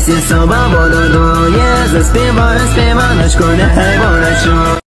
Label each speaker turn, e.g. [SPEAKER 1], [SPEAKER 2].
[SPEAKER 1] всі собою будує. Заспіваю співаночку, нехай буде чути.